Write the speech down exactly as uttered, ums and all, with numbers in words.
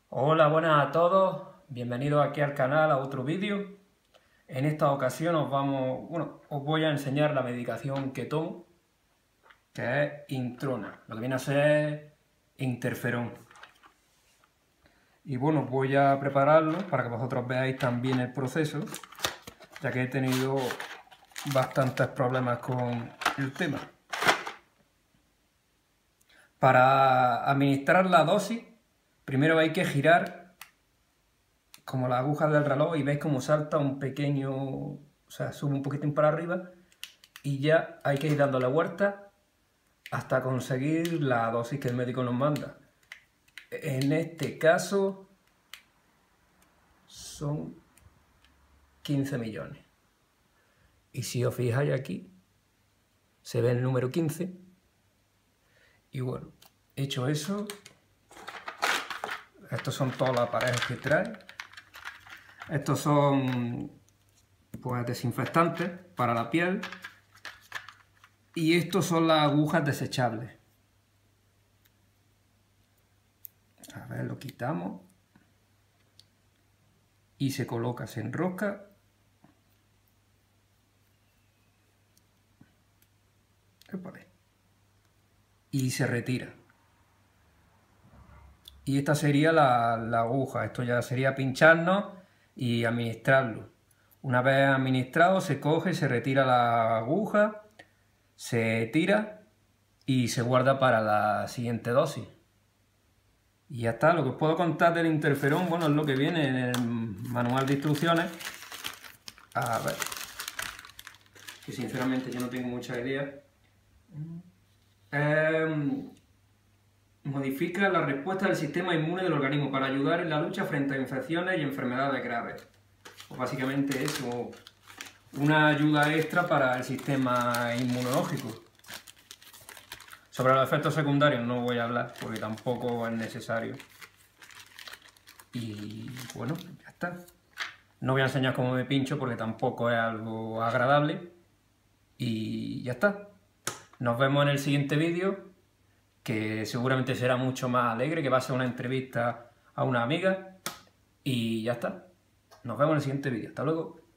Hola, buenas a todos, bienvenidos aquí al canal a otro vídeo. En esta ocasión os vamos, bueno, os voy a enseñar la medicación que tomo, que es Introna, lo que viene a ser interferón. Y bueno, voy a prepararlo para que vosotros veáis también el proceso, ya que he tenido bastantes problemas con el tema. Para administrar la dosis, primero hay que girar como las agujas del reloj y veis cómo salta un pequeño, o sea, sube un poquitín para arriba y ya hay que ir dándole vuelta hasta conseguir la dosis que el médico nos manda. En este caso son quince millones. Y si os fijáis aquí, se ve el número quince. Y bueno, hecho eso, estos son todos los aparejos que trae. Estos son pues desinfectantes para la piel. Y estos son las agujas desechables. A ver, lo quitamos. Y se coloca, se enrosca. Y se retira. Y esta sería la, la aguja. Esto ya sería pincharnos y administrarlo. Una vez administrado, se coge, se retira la aguja, se tira y se guarda para la siguiente dosis. Y ya está. Lo que os puedo contar del interferón, bueno, es lo que viene en el manual de instrucciones. A ver, que sinceramente yo no tengo mucha idea. Eh, modifica la respuesta del sistema inmune del organismo para ayudar en la lucha frente a infecciones y enfermedades graves. Pues básicamente eso, una ayuda extra para el sistema inmunológico. Sobre los efectos secundarios no voy a hablar porque tampoco es necesario. Y bueno, ya está. No voy a enseñar cómo me pincho porque tampoco es algo agradable. Y ya está. Nos vemos en el siguiente vídeo, que seguramente será mucho más alegre, que va a ser una entrevista a una amiga. Y ya está. Nos vemos en el siguiente vídeo. Hasta luego.